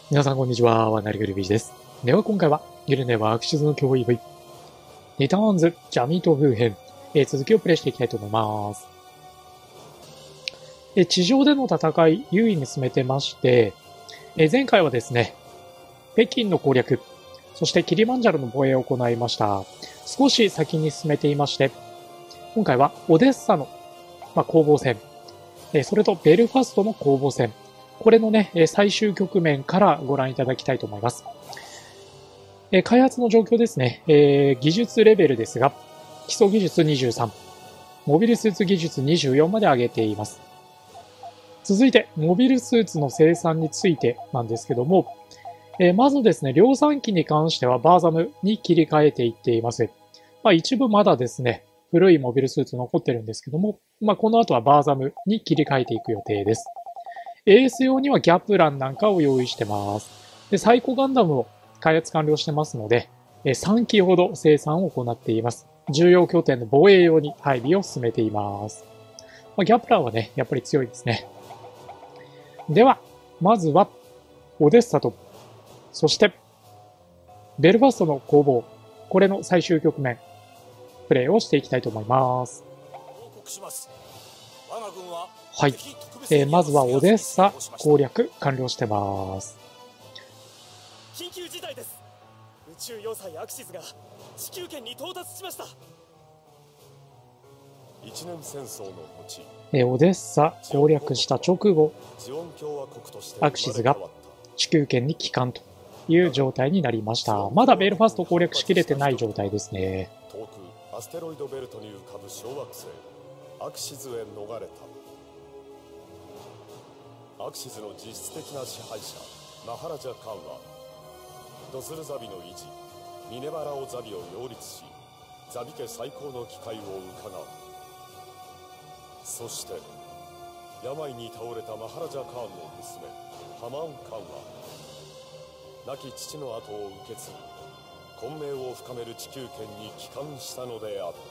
皆さんこんにちは、ワナリグルビーチです。では今回は、ギルネはアクシズの脅威 V、リターンズ、ジャミート風編、続きをプレイしていきたいと思います。地上での戦い、優位に進めてまして、前回はですね、北京の攻略、そしてキリマンジャロの防衛を行いました。少し先に進めていまして、今回はオデッサの、攻防戦、それとベルファストの攻防戦、これのね、最終局面からご覧いただきたいと思います。開発の状況ですね。技術レベルですが、基礎技術23、モビルスーツ技術24まで上げています。続いて、モビルスーツの生産についてなんですけども、まずですね、量産機に関してはバーザムに切り替えていっています。一部まだですね、古いモビルスーツ残ってるんですけども、この後はバーザムに切り替えていく予定です。エース用にはギャプランなんかを用意してます。で、サイコガンダムを開発完了してますので、3機ほど生産を行っています。重要拠点の防衛用に配備を進めています。ギャプランはね、やっぱり強いですね。では、まずは、オデッサと、そして、ベルファストの攻防、これの最終局面、プレイをしていきたいと思います。はい。まずはオデッサ攻略完了してます。 緊急事態です。宇宙要塞アクシズが地球圏に到達しました。 一年戦争の後、 オデッサ攻略した直後、アクシズが地球圏に帰還という状態になりました。まだベルファスト攻略しきれてない状態ですね。 遠くアステロイドベルトに浮かぶ小惑星アクシズへ逃れた。アクシズの実質的な支配者マハラジャ・カンはドズルザビの維持ミネバラオザビを擁立し、ザビ家最高の機会を伺う。そして病に倒れたマハラジャ・カーンの娘ハマン・カンは亡き父の後を受け継ぎ混迷を深める地球圏に帰還したのであった。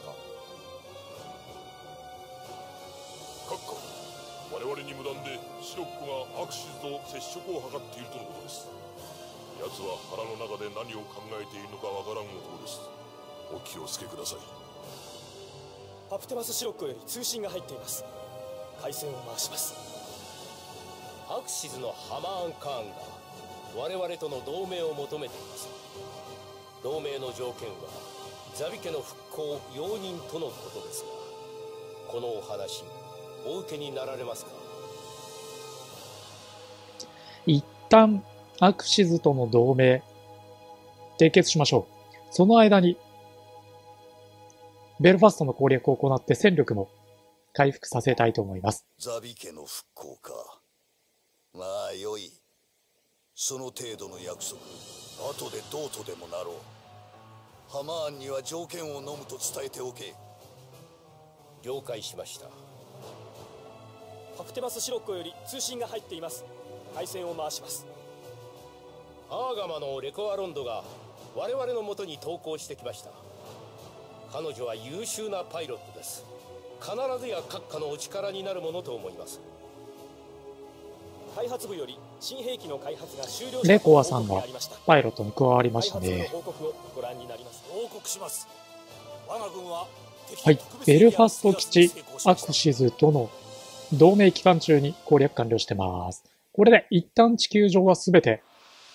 我々に無断でシロッコがアクシズと接触を図っているとのことです。奴は腹の中で何を考えているのかわからん男です。お気をつけください。 パプテマスシロッコより通信が入っています。回線を回します。 アクシズのハマーン・カーンが我々との同盟を求めています。同盟の条件はザビ家の復興容認とのことですが、このお話お受けになられますか？ 一旦アクシズとの同盟締結しましょう。その間にベルファストの攻略を行って戦力も回復させたいと思います。 ザビ家の復興か。まあよい。その程度の約束、後でどうとでもなろう。ハマーンには条件を飲むと伝えておけ。 了解しました。 パプテマスシロッコより通信が入っています。回線を回します。 アーガマのレコアロンドが我々の元に投稿してきました。彼女は優秀なパイロットです。必ずや閣下のお力になるものと思います。 開発部より新兵器の開発が終了したレコアさんがパイロットに加わりましたね。 報告をご覧になります。 報告します。我が軍ははい、ベルファスト基地アクシズとの同盟期間中に攻略完了してます。これで一旦地球上はすべて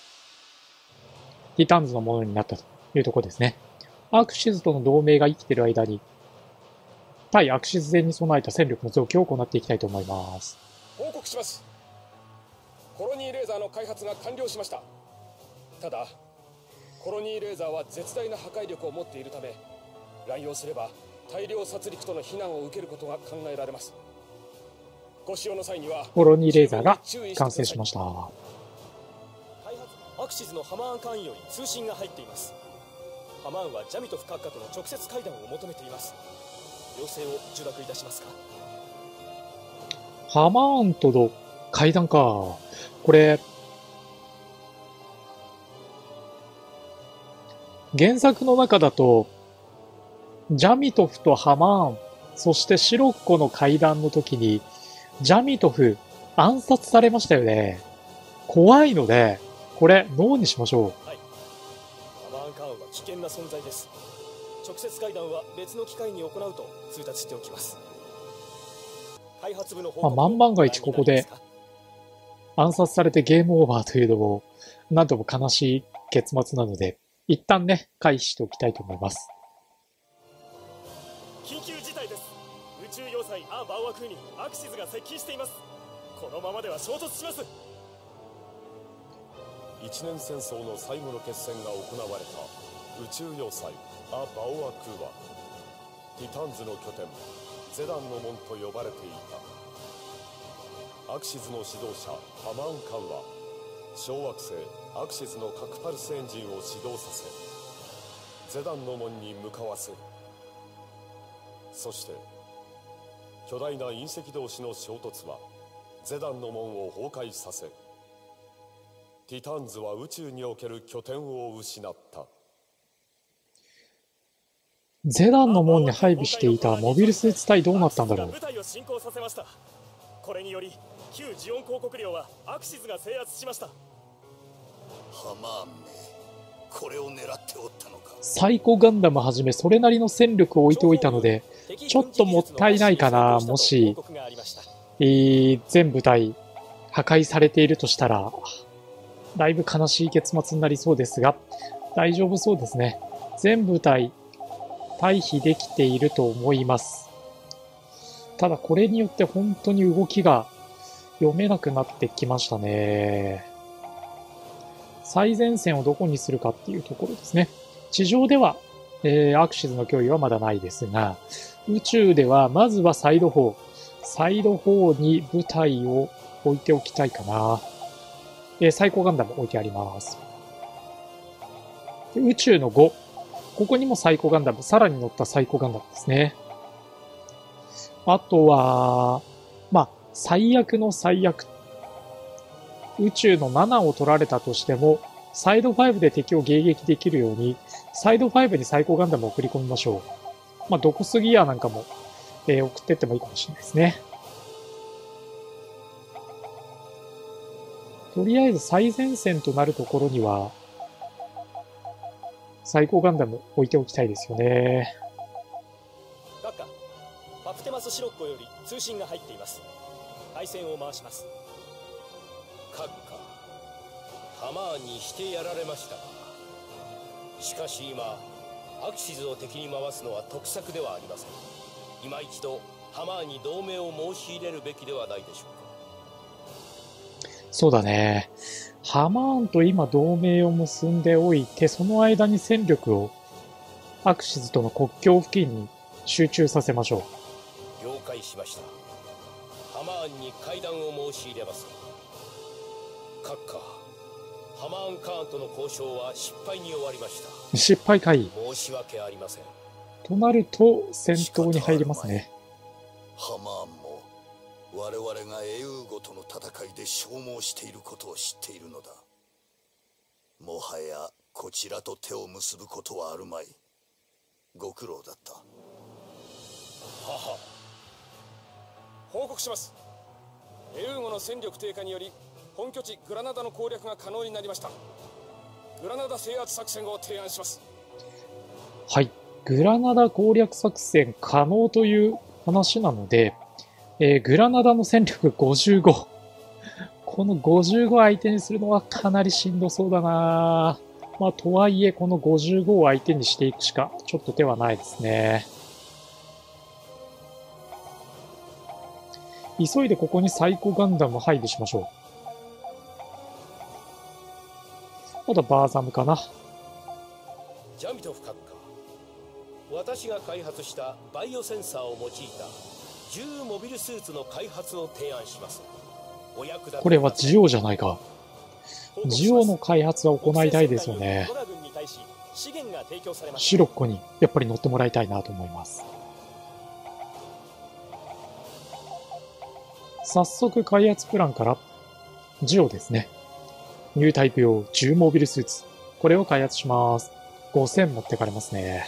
ティタンズのものになったというところですね。アクシズとの同盟が生きている間に対アクシズ戦に備えた戦力の増強を行っていきたいと思います。 報告します。コロニーレーザーの開発が完了しました。ただコロニーレーザーは絶大な破壊力を持っているため、乱用すれば大量殺戮との非難を受けることが考えられます。ご使用の際にはコロニーレーザーが完成しました。 開発アクシズのハマーン艦員より通信が入っています。ハマーンはジャミトフ閣下との直接会談を求めています。要請を受諾いたしますか？ ハマーンとの会談か。これ原作の中だとジャミトフとハマーン、そしてシロッコの会談の時にジャミトフ暗殺されましたよね。怖いので、 これ、ノーにしましょう。 はい。ハマーンカーンは危険な存在です。直接会談は別の機会に行うと通達しておきます。開発部のまあ、万が一ここで暗殺されてゲームオーバーというのも、なんとも悲しい結末なので、一旦ね、回避しておきたいと思います。 緊急事態です。宇宙要塞アーバオア空にアクシズが接近しています。このままでは衝突します。 一年戦争の最後の決戦が行われた宇宙要塞ア・バオア空はティタンズの拠点ゼダンの門と呼ばれていた。アクシズの指導者ハマーン・カンは小惑星アクシズの核パルスエンジンを始動させゼダンの門に向かわせる。そして巨大な隕石同士の衝突はゼダンの門を崩壊させ、ティタンズは宇宙における拠点を失った。 ゼダンの門に配備していたモビルスーツ隊どうなったんだろう。 部隊を進行させました。これにより旧ジオン公国領はアクシズが制圧しました。 ハマーンめ、これを狙っておったのか。 サイコガンダムはじめそれなりの戦力を置いておいたので、ちょっともったいないかな。もし、全部隊破壊されているとしたら、だいぶ悲しい結末になりそうですが、大丈夫そうですね。全部隊退避できていると思います。ただこれによって本当に動きが読めなくなってきましたね。最前線をどこにするかっていうところですね。地上では、アクシズの脅威はまだないですが、宇宙ではまずはサイド砲に部隊を置いておきたいかな。サイコガンダム置いてあります。で宇宙の5。ここにもサイコガンダム、さらに乗ったサイコガンダムですね。あとは、まあ、最悪の最悪。宇宙の7を取られたとしても、サイド5で敵を迎撃できるように、サイド5にサイコガンダムを送り込みましょう。まあ、ドコスギアなんかも、送ってってもいいかもしれないですね。とりあえず最前線となるところには、サイコガンダム置いておきたいですよね。 閣下、パプテマスシロッコより通信が入っています。配線を回します。 閣下、ハマーンにしてやられましたが、しかし今アクシズを敵に回すのは得策ではありません。今一度ハマーンに同盟を申し入れるべきではないでしょうか。 そうだね。ハマーンと今同盟を結んでおいて、その間に戦力をアクシズとの国境付近に集中させましょう。了解しました。ハマーンに会談を申し入れます。閣下、ハマーンカーンとの交渉は失敗に終わりました。 失敗かい。 申し訳ありません。 となると戦闘に入りますね。 ハマーンも我々がエウーゴとの戦いで消耗していることを知っているのだ。もはやこちらと手を結ぶことはあるまい。ご苦労だった。 はは。報告します。エウーゴの戦力低下により本拠地グラナダの攻略が可能になりました。グラナダ制圧作戦を提案します。 はい。グラナダ攻略作戦可能という話なので、グラナダの戦力55。この55相手にするのはかなりしんどそうだな。まあ、とはいえ、この55を相手にしていくしか、ちょっと手はないですね。急いでここにサイコガンダム配備しましょう。あとバーザムかな。 ジャミトフ閣下、私が開発したバイオセンサーを用いた重モビルスーツの開発を提案します。 これはジオじゃないか。ジオの開発は行いたいですよね。シロッコにやっぱり乗ってもらいたいなと思います。早速開発プランからジオですね。ニュータイプ用重モビルスーツ。これを開発します。5000持ってかれますね。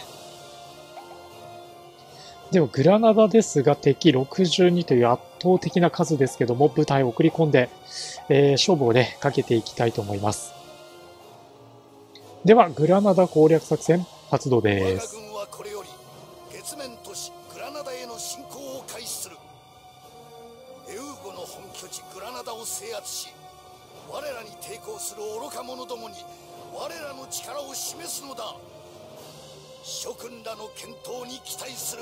でもグラナダですが敵62という圧倒的な数ですけども部隊を送り込んで、勝負をねかけていきたいと思います。 では、グラナダ攻略作戦発動で我がす。 軍はこれより月面都市グラナダへの侵攻を開始する。エウーゴの本拠地グラナダを制圧し、我らに抵抗する愚か者どもに我らの力を示すのだ。諸君らの健闘に期待する。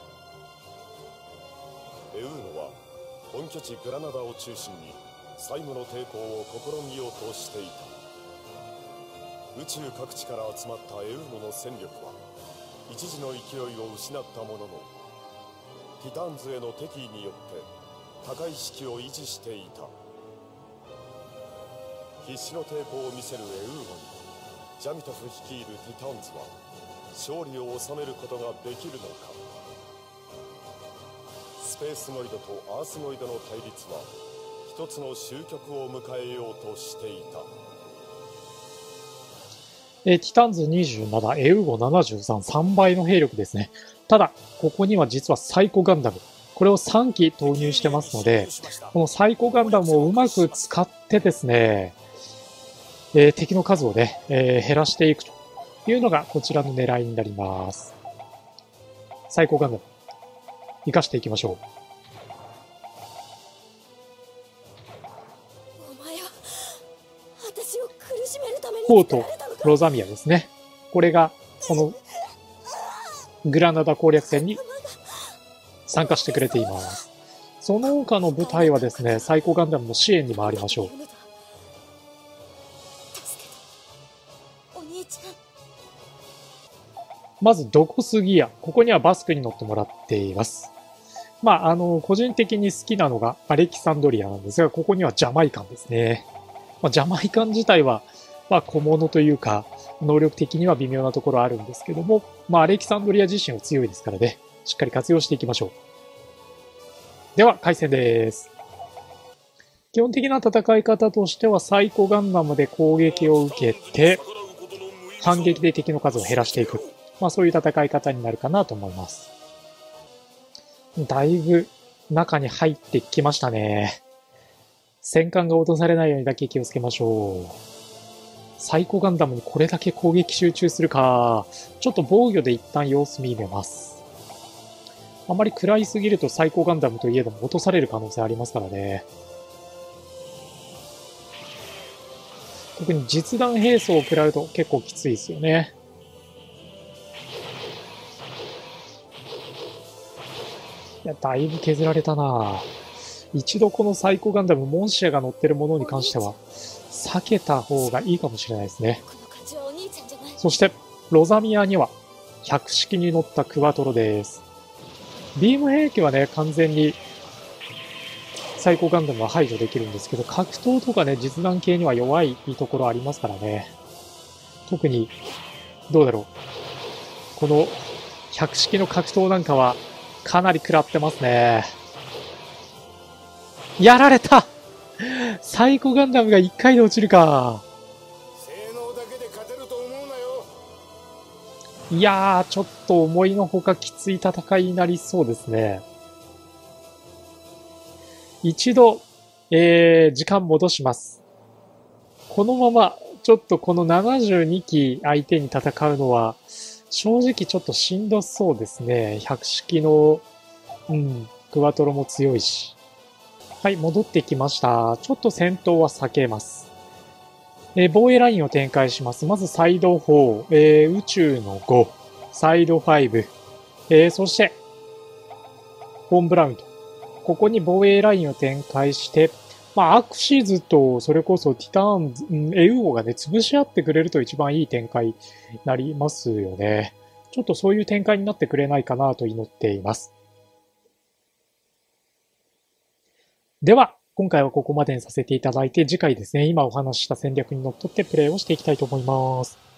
エウーノは本拠地グラナダを中心に最後の抵抗を試みようとしていた。宇宙各地から集まったエウーノの戦力は一時の勢いを失ったものの、ティターンズへの敵意によって高い士気を維持していた。必死の抵抗を見せるエウーノにジャミトフ率いるティターンズは勝利を収めることができるのか。スペースゴイドとアースゴイドの対立は一つの終局を迎えようとしていた。 ティターンズ27、エウーゴ73、3倍の兵力ですね。ただ、ここには実はサイコガンダム。これを3機投入してますので、このサイコガンダムをうまく使ってですね、敵の数をね、減らしていくというのがこちらの狙いになります。サイコガンダム、活かしていきましょう。 お前は私を苦しめるためにコート作られたのか。 ロザミアですね。これがこのグラナダ攻略戦に参加してくれています。その他の部隊はですね、サイコガンダムの支援に回りましょう。 助けてお兄ちゃん。 まずドコスギア。ここにはバスクに乗ってもらっています。まあ、個人的に好きなのがアレキサンドリアなんですが、ここにはジャマイカンですね。まあ、ジャマイカン自体は、まあ、小物というか、能力的には微妙なところあるんですけども、まあ、アレキサンドリア自身は強いですからね、しっかり活用していきましょう。では、開戦です。基本的な戦い方としては、サイコガンダムで攻撃を受けて、反撃で敵の数を減らしていく。まあ、そういう戦い方になるかなと思います。だいぶ中に入ってきましたね。戦艦が落とされないようにだけ気をつけましょう。サイコガンダムにこれだけ攻撃集中するか。ちょっと防御で一旦様子見ます。あまり食らいすぎるとサイコガンダムといえども落とされる可能性ありますからね。特に実弾兵装を食らうと結構きついですよね。いや、だいぶ削られたな。一度このサイコガンダム、モンシアが乗ってるものに関しては、避けた方がいいかもしれないですね。 この勝ちはお兄ちゃんじゃない。 そして、ロザミアには、100式に乗ったクワトロです。ビーム兵器はね、完全に、サイコガンダムは排除できるんですけど、格闘とかね、実弾系には弱いところありますからね。特に、どうだろう。この、100式の格闘なんかは、かなり食らってますね。やられた！サイコガンダムが1回で落ちるか。 性能だけで勝てると思うなよ。 いやー、ちょっと思いのほかきつい戦いになりそうですね。一度、時間戻します。このまま、ちょっとこの72機相手に戦うのは、正直ちょっとしんどそうですね。100式の、クワトロも強いし。はい、戻ってきました。ちょっと戦闘は避けます。防衛ラインを展開します。まずサイド4、宇宙の5、サイド5、そして、フォンブラウンと。ここに防衛ラインを展開して、まあ、アクシズと、それこそティターンズ、エウゴがね、潰し合ってくれると一番いい展開になりますよね。ちょっとそういう展開になってくれないかなと祈っています。では、今回はここまでにさせていただいて、次回ですね、今お話しした戦略にのっとってプレイをしていきたいと思います。